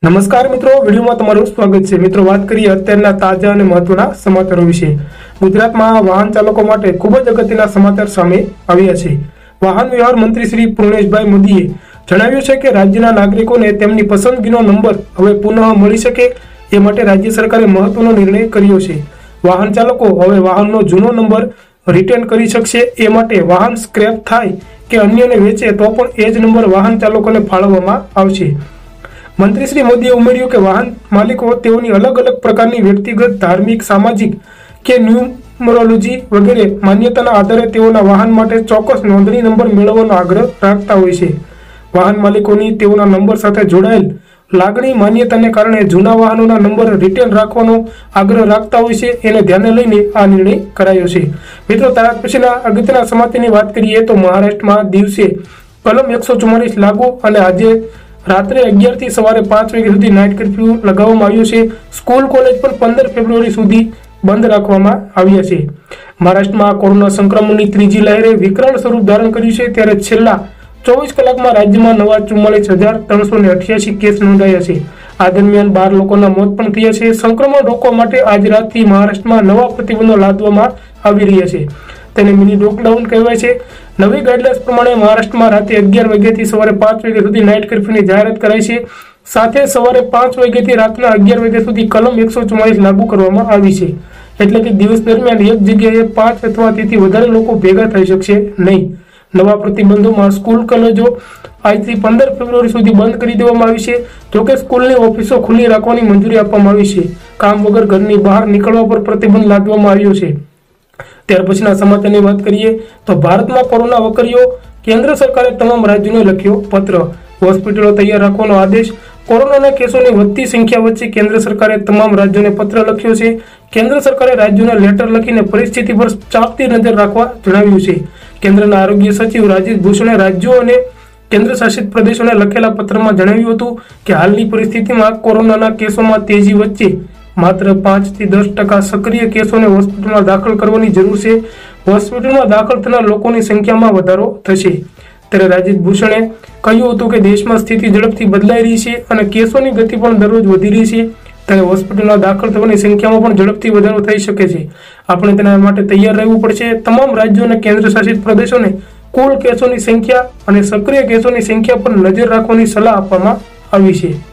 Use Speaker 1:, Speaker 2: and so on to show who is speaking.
Speaker 1: નમસ્કાર મિત્રો, વિડીયોમાં તમારું સ્વાગત છે। મિત્રો, વાત કરીએ અત્યારના તાજા અને મહત્વના સમાચારો વિશે। ગુજરાતમાં વાહન ચાલકો માટે ખૂબ જ અગત્યના સમાચાર સામે આવ્યા છે। વાહન વ્યવહાર મંત્રી શ્રી પૂર્ણેશભાઈ મોદીએ જણાવ્યું છે કે રાજ્યના નાગરિકોને તેમની પસંદગીનો નંબર હવે પુનઃ મળી શકે એ માટે રાજ્ય સરકારે મહત્વનો નિર્ણય કર્યો છે। વાહન ચાલકો હવે વાહનનો જૂનો નંબર રિટર્ન કરી શકશે। એ માટે વાહન સ્ક્રેપ થાય કે અન્યને વેચે તો પણ એ જ નંબર વાહન ચાલકોને ફાળવવામાં આવશે। મંત્રી શ્રી મોદીએ ઉમેર્યું કે વાહન માલિકો તેઓની અલગ અલગ પ્રકારની વ્યક્તિગત, ધાર્મિક, સામાજિક કે ન્યુમરોલોજી વગેરે માન્યતાના આધારે તેઓના વાહન માટે ચોક્કસ નોંધણી નંબર મેળવવાનો આગ્રહ રાખતા હોય છે। વાહન માલિકોની તેઓના નંબર સાથે જોડાયેલ લાગણી, માન્યતાને કારણે જૂના વાહનોના નંબર રિટર્ન રાખવાનો આગ્રહ રાખતા હોય છે। એને ધ્યાને લઈને આ નિર્ણય કરાયો છે। મિત્રો, ત્યાર પછીના અગત્યના સમાચારની વાત કરીએ તો મહારાષ્ટ્રમાં દિવસે કલમ 144 લાગુ અને આજે રાત્રે 11 થી સવારે 5 વાગ્યા સુધી નાઇટ કર્ફ્યુ લગાવવામાં આવ્યો છે। સ્કૂલ, કોલેજ પણ 15 ફેબ્રુઆરી સુધી બંધ રાખવામાં આવ્યા છે। મહારાષ્ટ્રમાં કોરોના સંક્રમણની ત્રીજી લહેરે વિકરાળ સ્વરૂપ ધારણ કર્યું છે, ત્યારે છેલ્લા 24 કલાકમાં રાજ્યમાં નવા 44,388 કેસ નોંધાયા છે। આ દરમિયાન 12 લોકોના મોત પણ થયા છે। સંક્રમણ રોકવા માટે આજ રાતથી મહારાષ્ટ્રમાં નવા પ્રતિબંધો લાદવામાં આવી રહ્યા છે, તેને મિની લોકડાઉન કહેવાય છે। નવી ગાઈડલાઇન્સ પ્રમાણે મહારાષ્ટ્રમાં રાતે 11 વાગ્યાથી સવારે 5 વાગ્યા સુધી નાઇટ કર્ફ્યુની જાહેરાત કરાઈ છે। સાથે સવારે 5 વાગ્યાથી રાતના 11 વાગ્યા સુધી કલમ 144 લાગુ કરવામાં આવી છે, એટલે કે દિવસ દરમિયાન એક જગ્યાએ 5 અથવા તેથી વધારે લોકો ભેગા થઈ શકશે નહીં। નવા પ્રતિબંધોમાં સ્કૂલ, કોલેજો આજથી 15 ફેબ્રુઆરી સુધી બંધ કરી દેવામાં આવી છે। જોકે સ્કૂલની ઓફિસો ખુલ્લી રાખવાની મંજૂરી આપવામાં આવી છે। કામ વગર ઘરની બહાર નીકળવા પર પ્રતિબંધ લાદવામાં આવ્યો છે। ત્યાર પછીના સમાચારની વાત કરીએ તો ભારતમાં કોરોના વકર્યો, કેન્દ્ર સરકારે તમામ રાજ્યોને લખ્યો પત્ર, હોસ્પિટલો તૈયાર રાખવાનો આદેશ। કોરોનાના કેસોની વધતી સંખ્યા વચ્ચે કેન્દ્ર સરકારે તમામ રાજ્યોને પત્ર લખ્યો છે। કેન્દ્ર સરકારે રાજ્યોને લેટર લખીને પરિસ્થિતિ પર ચાંપતી નજર રાખવા જણાવ્યું છે। કેન્દ્રના આરોગ્ય સચિવ રાજેશ ભૂષણે રાજ્યો અને કેન્દ્ર શાસિત પ્રદેશોને લખેલા પત્રમાં જણાવ્યું હતું કે હાલની પરિસ્થિતિમાં કોરોનાના કેસોમાં તેજી વચ્ચે માત્ર 5 થી 10% સક્રિય કેસોને હોસ્પિટલમાં દાખલ કરવાની જરૂર છે। હોસ્પિટલમાં દાખલ થનાર લોકોની સંખ્યામાં વધારો થશે। ત્યારે રાજેશ ભૂષણે કહ્યું હતું કે દેશમાં સ્થિતિ ઝડપથી બદલાઈ રહી છે અને કેસોની ગતિ પણ દરરોજ વધી રહી છે, ત્યારે હોસ્પિટલમાં દાખલ થવાની સંખ્યામાં પણ ઝડપથી વધારો થઈ શકે છે। આપણે તેના માટે તૈયાર રહેવું પડશે। તમામ રાજ્યો અને કેન્દ્ર શાસિત પ્રદેશોને કુલ કેસોની સંખ્યા અને સક્રિય કેસોની સંખ્યા પર નજર રાખવાની સલાહ આપવામાં આવી છે।